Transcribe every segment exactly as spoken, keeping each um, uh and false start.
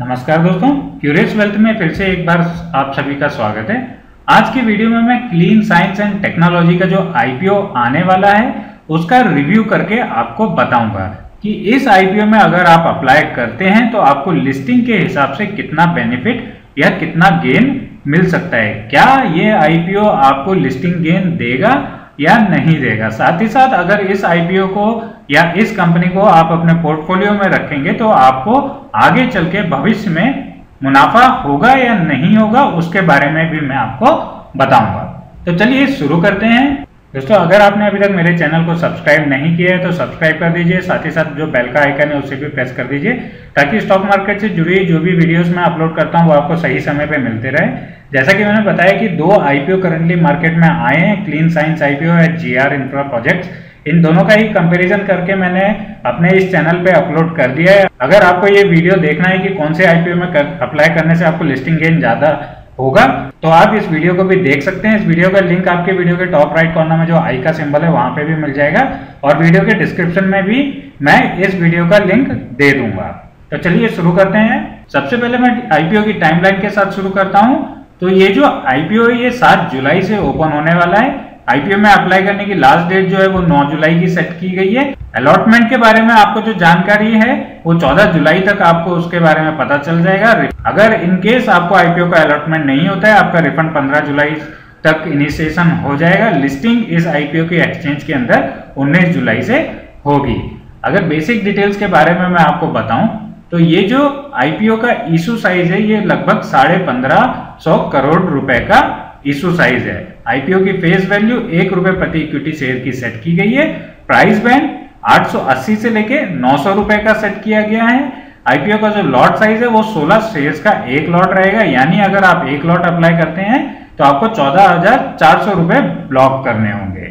नमस्कार दोस्तों, curious wealth में फिर से एक बार आप सभी का स्वागत है। आज की वीडियो में मैं क्लीन साइंस एंड टेक्नोलॉजी का जो आईपीओ आने वाला है उसका रिव्यू करके आपको बताऊंगा कि इस आईपीओ में अगर आप अप्लाई करते हैं तो आपको लिस्टिंग के हिसाब से कितना बेनिफिट या कितना गेन मिल सकता है। क्या ये आईपीओ आपको लिस्टिंग गेन देगा या नहीं देगा। साथ ही साथ अगर इस आईपीओ को या इस कंपनी को आप अपने पोर्टफोलियो में रखेंगे तो आपको आगे चल के भविष्य में मुनाफा होगा या नहीं होगा, उसके बारे में भी मैं आपको बताऊंगा। तो चलिए शुरू करते हैं। दोस्तों, अगर आपने अभी तक मेरे चैनल को सब्सक्राइब नहीं किया है तो सब्सक्राइब कर दीजिए, साथ ही साथ जो बेल का आइकन है उसे भी प्रेस कर दीजिए ताकि स्टॉक मार्केट से जुड़ी जो भी वीडियोस मैं अपलोड करता हूं वो आपको सही समय पे मिलते रहे। जैसा कि मैंने बताया कि दो आईपीओ करंटली मार्केट में आए हैं, क्लीन साइंस आईपीओ और जीआर इंफ्रा प्रोजेक्ट्स। इन दोनों का ही कंपैरिजन करके मैंने अपने इस चैनल पे अपलोड कर दिया है। अगर आपको ये वीडियो देखना है कि कौन से आईपीओ में कर, अप्लाई करने से आपको लिस्टिंग गेन ज्यादा होगा तो आप इस वीडियो को भी देख सकते हैं। इस वीडियो का लिंक आपके वीडियो के टॉप राइट कॉर्नर में जो आई का सिंबल है वहां पे भी मिल जाएगा और वीडियो के डिस्क्रिप्शन में भी मैं इस वीडियो का लिंक दे दूंगा। तो चलिए शुरू करते हैं। सबसे पहले मैं आईपीओ की टाइमलाइन के साथ शुरू करता हूं। तो ये जो आईपीओ है ये सात जुलाई से ओपन होने वाला है। आईपीओ में अप्लाई करने की लास्ट डेट जो है वो नौ जुलाई की सेट की गई है। अलॉटमेंट के बारे में आपको जो जानकारी है वो चौदह जुलाई तक आपको उसके बारे में पता चल जाएगा। अगर इन केस आपको आईपीओ का अलॉटमेंट नहीं होता है, आपका रिफंड पंद्रह जुलाई तक इनिशिएशन हो जाएगा। लिस्टिंग इस आईपीओ की एक्सचेंज के अंदर उन्नीस जुलाई से होगी। अगर बेसिक डिटेल्स के बारे में मैं आपको बताऊं तो ये जो आईपीओ का इशू साइज है ये लगभग साढ़े पंद्रह सौ करोड़ रुपए का इशू साइज है। आईपीओ की फेस वैल्यू एक रुपए प्रति इक्विटी शेयर की सेट की गई है। प्राइस बैंड आठ सौ अस्सी से लेके नौ सौ रुपए का सेट किया गया है। आईपीओ का जो लॉट साइज है वो सोलह शेयर्स का एक लॉट रहेगा, यानी अगर आप एक लॉट अप्लाई करते हैं तो आपको चौदह हजार चार सौ रुपए ब्लॉक करने होंगे।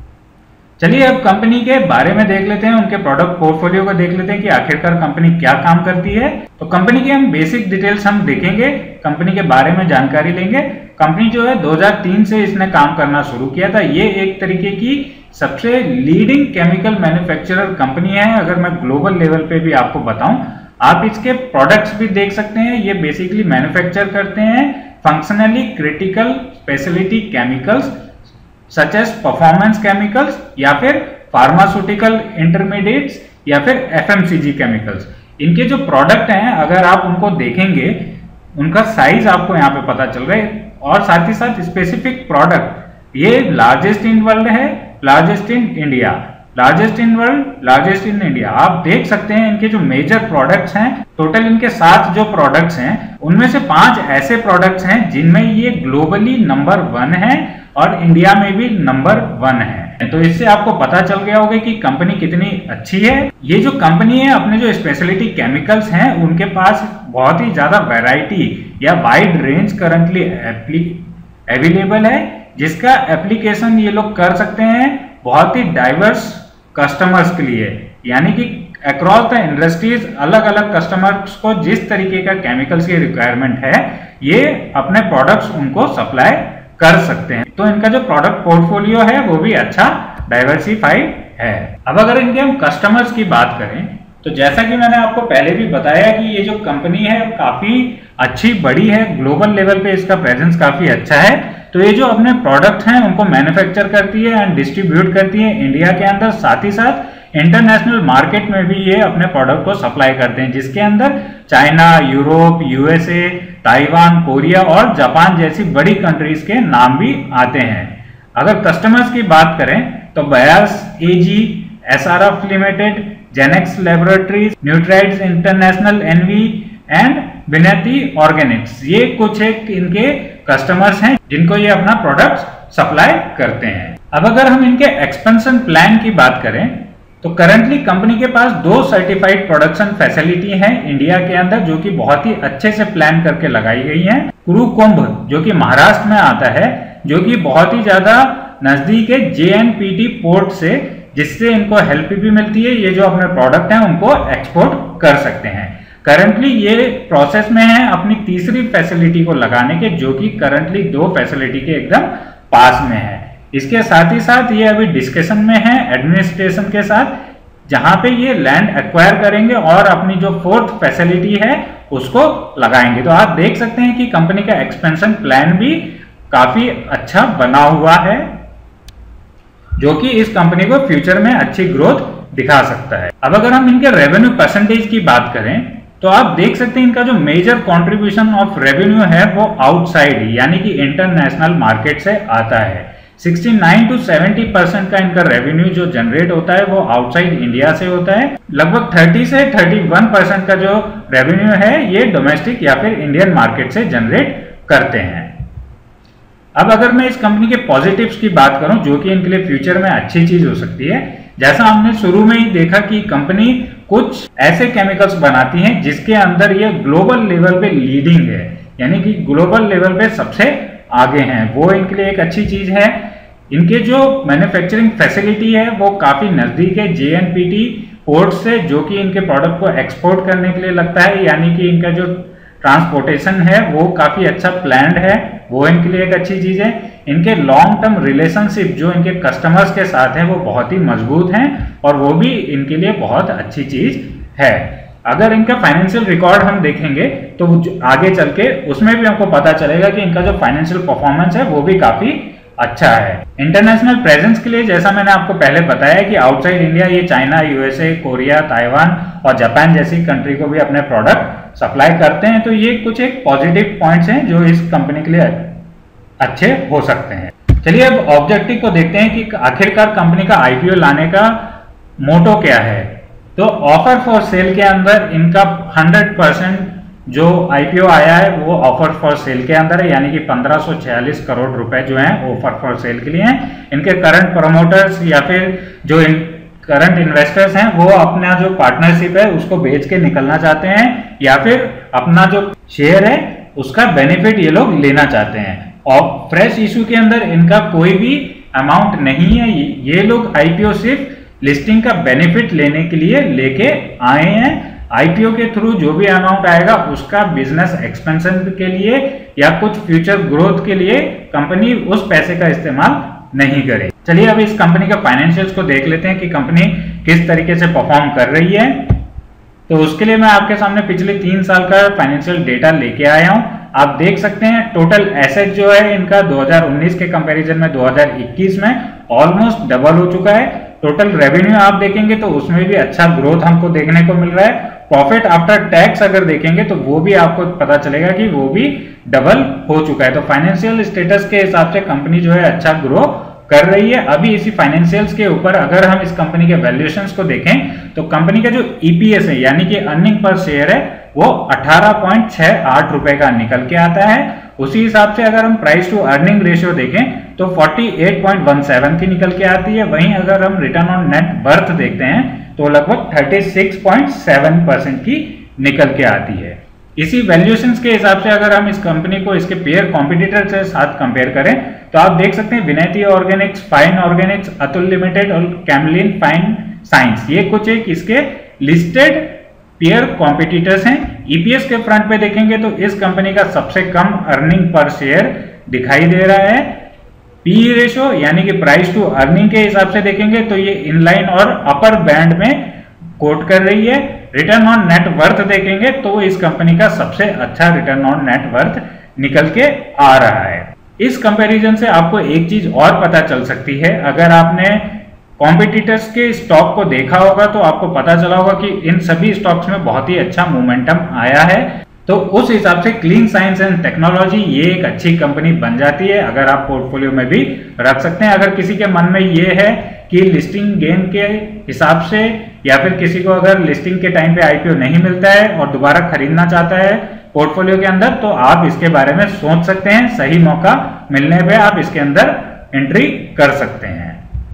चलिए अब कंपनी के बारे में देख लेते हैं, उनके प्रोडक्ट पोर्टफोलियो को देख लेते हैं कि आखिरकार कंपनी क्या काम करती है। तो कंपनी की हम बेसिक डिटेल्स हम देखेंगे, कंपनी के बारे में जानकारी लेंगे। कंपनी जो है दो हज़ार तीन से इसने काम करना शुरू किया था। ये एक तरीके की सबसे लीडिंग केमिकल मैन्युफैक्चरर कंपनी है। अगर मैं ग्लोबल लेवल पे भी आपको बताऊं, आप इसके प्रोडक्ट्स भी देख सकते हैं। ये बेसिकली मैन्युफैक्चर करते हैं functionally critical speciality chemicals such as performance chemicals या फिर फार्मास्यूटिकल इंटरमीडिएट्स या फिर एफएमसीजी केमिकल्स। इनके जो प्रोडक्ट हैं अगर आप उनको देखेंगे उनका साइज आपको यहाँ पे पता चल रहा है और साथ ही साथ स्पेसिफिक प्रोडक्ट ये लार्जेस्ट इन वर्ल्ड है, largest in India, largest in world, largest in India. आप देख सकते हैं इनके जो मेजर प्रोडक्ट्स हैं, टोटल इनके सात जो प्रोडक्ट्स हैं उनमें से पांच ऐसे प्रोडक्ट्स हैं जिनमें ये ग्लोबली नंबर वन है और इंडिया में भी नंबर वन है। तो इससे आपको पता चल गया होगा कि कंपनी कितनी अच्छी है। ये जो कंपनी है अपने जो स्पेशलिटी केमिकल्स हैं उनके पास बहुत ही ज्यादा वैरायटी या वाइड रेंज करंटली अवेलेबल है जिसका एप्लीकेशन ये लोग कर सकते हैं बहुत ही डाइवर्स कस्टमर्स के लिए, यानी कि अक्रॉस द इंडस्ट्रीज अलग अलग कस्टमर्स को जिस तरीके का केमिकल्स की रिक्वायरमेंट है ये अपने प्रोडक्ट्स उनको सप्लाई कर सकते हैं। तो इनका जो प्रोडक्ट पोर्टफोलियो है वो भी अच्छा डाइवर्सिफाइड है। अब अगर इनके हम कस्टमर्स की बात करें तो जैसा कि मैंने आपको पहले भी बताया कि ये जो कंपनी है काफी अच्छी बड़ी है, ग्लोबल लेवल पे इसका प्रेजेंस काफी अच्छा है। तो ये जो अपने प्रोडक्ट हैं उनको मैन्युफैक्चर करती है एंड डिस्ट्रीब्यूट करती है इंडिया के अंदर, साथ ही साथ इंटरनेशनल मार्केट में भी ये अपने प्रोडक्ट को सप्लाई करते हैं जिसके अंदर China, Europe, USA, Taiwan, Korea और जापान जैसी बड़ी कंट्रीज के नाम भी आते हैं। अगर कस्टमर्स की बात करें तो बयास AG, SRF limited, Genex laboratories, Nutriads international NV and Vinati organics, ये कुछ एक इनके कस्टमर्स हैं जिनको ये अपना प्रोडक्ट सप्लाई करते हैं। अब अगर हम इनके एक्सपेंशन प्लान की बात करें तो करंटली कंपनी के पास दो सर्टिफाइड प्रोडक्शन फैसिलिटी है इंडिया के अंदर जो कि बहुत ही अच्छे से प्लान करके लगाई गई है। कुरुकुंभ जो कि महाराष्ट्र में आता है, जो कि बहुत ही ज्यादा नजदीक है जेएनपीटी पोर्ट से, जिससे इनको हेल्प भी मिलती है। ये जो अपने प्रोडक्ट हैं उनको एक्सपोर्ट कर सकते हैं। करंटली ये प्रोसेस में है अपनी तीसरी फैसिलिटी को लगाने के, जो कि करंटली दो फैसिलिटी के एकदम पास में है। इसके साथ ही साथ ये अभी डिस्कशन में है एडमिनिस्ट्रेशन के साथ जहां पे ये लैंड एक्वायर करेंगे और अपनी जो फोर्थ फैसिलिटी है उसको लगाएंगे। तो आप देख सकते हैं कि कंपनी का एक्सपेंशन प्लान भी काफी अच्छा बना हुआ है, जो कि इस कंपनी को फ्यूचर में अच्छी ग्रोथ दिखा सकता है। अब अगर हम इनके रेवेन्यू परसेंटेज की बात करें तो आप देख सकते हैं इनका जो मेजर कंट्रीब्यूशन ऑफ रेवेन्यू है वो आउटसाइड यानी कि इंटरनेशनल मार्केट से आता है। उनहत्तर टू सत्तर परसेंट का इनका रेवेन्यू जो जनरेट होता है वो आउटसाइड इंडिया से होता है। लगभग तीस से इकतीस परसेंट का जो रेवेन्यू है ये डोमेस्टिक या फिर इंडियन मार्केट से जनरेट करते हैं। अब अगर मैं इस कंपनी के पॉजिटिव्स की बात करूं जो कि इनके लिए फ्यूचर में अच्छी चीज हो सकती है, जैसा हमने शुरू में ही देखा कि कंपनी कुछ ऐसे केमिकल्स बनाती है जिसके अंदर ये ग्लोबल लेवल पे लीडिंग है, यानी कि ग्लोबल लेवल पे सबसे आगे हैं, वो इनके लिए एक अच्छी चीज है। इनके जो मैन्युफैक्चरिंग फैसिलिटी है वो काफी नजदीक है J N P T port से, जो कि इनके प्रोडक्ट को एक्सपोर्ट करने के लिए लगता है, यानी कि इनका जो ट्रांसपोर्टेशन है वो काफी अच्छा प्लान्ड है, वो इनके लिए एक अच्छी चीज है। इनके लॉन्ग टर्म रिलेशनशिप जो इनके कस्टमर्स के साथ है वो बहुत ही मजबूत हैं और वो भी इनके लिए बहुत अच्छी चीज है। अगर इनका फाइनेंशियल रिकॉर्ड हम देखेंगे तो आगे चल के उसमें भी हमको पता चलेगा कि इनका जो फाइनेंशियल परफॉर्मेंस है वो भी काफी अच्छा है। इंटरनेशनल प्रेजेंस के लिए जैसा मैंने आपको पहले बताया कि आउटसाइड इंडिया ये चाइना, यूएसए, कोरिया, ताइवान और जापान जैसी कंट्री को भी अपने प्रोडक्ट सप्लाई करते हैं। तो ये कुछ एक पॉजिटिव पॉइंट्स हैं जो इस कंपनी के लिए अच्छे हो सकते हैं। चलिए अब ऑब्जेक्टिव को देखते हैं कि आखिरकार कंपनी का आईपीओ लाने का मोटो क्या है। तो ऑफर फॉर सेल के अंदर इनका हंड्रेड परसेंट जो आईपीओ आया है वो ऑफर फॉर सेल के अंदर है, यानी कि पंद्रह सौ छियालीस करोड़ रुपए जो हैं ऑफर फॉर सेल के लिए हैं। इनके करंट प्रमोटर्स या फिर जो इन करंट इन्वेस्टर्स हैं वो अपना जो पार्टनरशिप है उसको बेच के निकलना चाहते हैं या फिर अपना जो शेयर है उसका बेनिफिट ये लोग लेना चाहते हैं। और फ्रेश इशू के अंदर इनका कोई भी अमाउंट नहीं है, ये लोग आईपीओ सिर्फ लिस्टिंग का बेनिफिट लेने के लिए लेके आए हैं। आईपीओ के थ्रू जो भी अमाउंट आएगा उसका बिजनेस एक्सपेंशन के लिए या कुछ फ्यूचर ग्रोथ के लिए कंपनी उस पैसे का इस्तेमाल नहीं करे। चलिए अब इस कंपनी का फाइनेंशियल्स को देख लेते हैं कि कंपनी किस तरीके से परफॉर्म कर रही है। तो उसके लिए मैं आपके सामने पिछले तीन साल का फाइनेंशियल डेटा लेके आया हूं। आप देख सकते हैं टोटल एसेट जो है इनका दो हज़ार उन्नीस के कंपैरिजन में दो हज़ार इक्कीस में ऑलमोस्ट डबल हो चुका है। टोटल रेवेन्यू आप देखेंगे तो उसमें भी अच्छा ग्रोथ हमको देखने को मिल रहा है। प्रॉफिट आफ्टर टैक्स अगर देखेंगे तो वो भी आपको पता चलेगा कि वो भी डबल हो चुका है। तो फाइनेंशियल स्टेटस के हिसाब से कंपनी जो है अच्छा ग्रो कर रही है। अभी इसी फाइनेंशियल्स के ऊपर अगर हम इस कंपनी के वैल्यूएशंस को देखें तो कंपनी का जो ईपीएस है यानी कि अर्निंग पर शेयर है वो अठारह पॉइंट छह आठ रुपए का निकल के आता है। उसी हिसाब से अगर हम प्राइस टू अर्निंग रेशियो देखें तो अड़तालीस पॉइंट सत्रह की निकल के आती है। वहीं अगर हम रिटर्न ऑन नेट वर्थ देखते हैं तो लगभग छत्तीस पॉइंट सात परसेंट की निकल के आती है। इसी वैल्यूएशंस के हिसाब से अगर हम इस कंपनी को इसके पेयर कॉम्पिटिटर के साथ कंपेयर करें तो आप देख सकते हैं Vinati organics, fine organics, Atul limited और कैमलिन फाइन साइंस, ये कुछ एक इसके लिस्टेड पेयर कॉम्पिटिटर्स हैं। ईपीएस के फ्रंट पे देखेंगे तो इस कंपनी का सबसे कम अर्निंग पर शेयर दिखाई दे रहा है। पी रेशो यानी कि प्राइस टू अर्निंग के हिसाब से देखेंगे तो ये इनलाइन और अपर बैंड में कोट कर रही है। रिटर्न ऑन नेट वर्थ देखेंगे तो इस कंपनी का सबसे अच्छा रिटर्न ऑन नेट वर्थ निकल के आ रहा है। इस कंपैरिजन से आपको एक चीज और पता चल सकती है, अगर आपने कॉम्पिटिटर्स के स्टॉक को देखा होगा तो आपको पता चला होगा कि इन सभी स्टॉक्स में बहुत ही अच्छा मोमेंटम आया है। तो उस हिसाब से क्लीन साइंस एंड टेक्नोलॉजी ये एक अच्छी कंपनी बन जाती है, अगर आप पोर्टफोलियो में भी रख सकते हैं। अगर किसी के मन में ये है कि लिस्टिंग गेन के हिसाब से या फिर किसी को अगर लिस्टिंग के टाइम पे आईपीओ नहीं मिलता है और दोबारा खरीदना चाहता है पोर्टफोलियो के अंदर तो आप इसके बारे में सोच सकते हैं। सही मौका मिलने पे आप इसके अंदर एंट्री कर सकते हैं।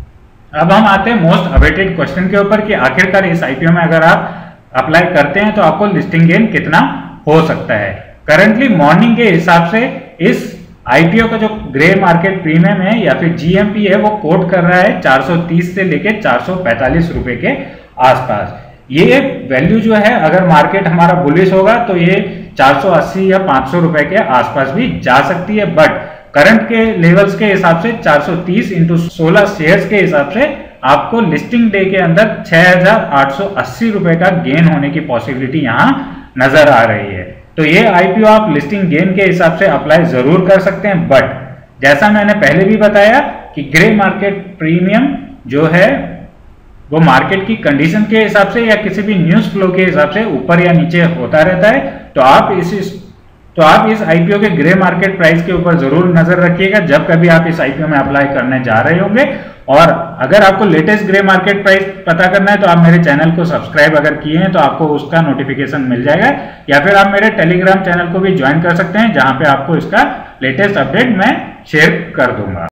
अब हम आते हैं मोस्ट अवेटेड क्वेश्चन के ऊपर कि आखिरकार इस आईपीओ में अगर आप अप्लाई करते हैं तो आपको लिस्टिंग गेन कितना हो सकता है। करंटली मॉर्निंग के हिसाब से इस आईपीओ का जो ग्रे मार्केट प्रीमियम है या फिर जीएमपी है वो कोट कर रहा है चार सौ तीस से लेके चार सौ पैंतालीस रुपए के आसपास। ये वैल्यू जो है अगर मार्केट हमारा बुलिश होगा तो ये चार सौ अस्सी या पाँच सौ रुपए के आसपास भी जा सकती है, बट करंट के लेवल्स के हिसाब से चार सौ तीस इंटू सोलह शेयर्स के हिसाब से आपको लिस्टिंग डे के अंदर छह हजार आठ सौ अस्सी रुपए का गेन होने की पॉसिबिलिटी यहां नजर आ रही है। तो ये आईपीओ आप लिस्टिंग गेन के हिसाब से अप्लाई जरूर कर सकते हैं, बट जैसा मैंने पहले भी बताया कि ग्रे मार्केट प्रीमियम जो है वो मार्केट की कंडीशन के हिसाब से या किसी भी न्यूज फ्लो के हिसाब से ऊपर या नीचे होता रहता है। तो आप इस तो आप इस आईपीओ के ग्रे मार्केट प्राइस के ऊपर जरूर नजर रखिएगा जब कभी आप इस आईपीओ में अप्लाई करने जा रहे होंगे। और अगर आपको लेटेस्ट ग्रे मार्केट प्राइस पता करना है तो आप मेरे चैनल को सब्सक्राइब अगर किए हैं तो आपको उसका नोटिफिकेशन मिल जाएगा, या फिर आप मेरे टेलीग्राम चैनल को भी ज्वाइन कर सकते हैं जहां पे आपको इसका लेटेस्ट अपडेट मैं शेयर कर दूंगा।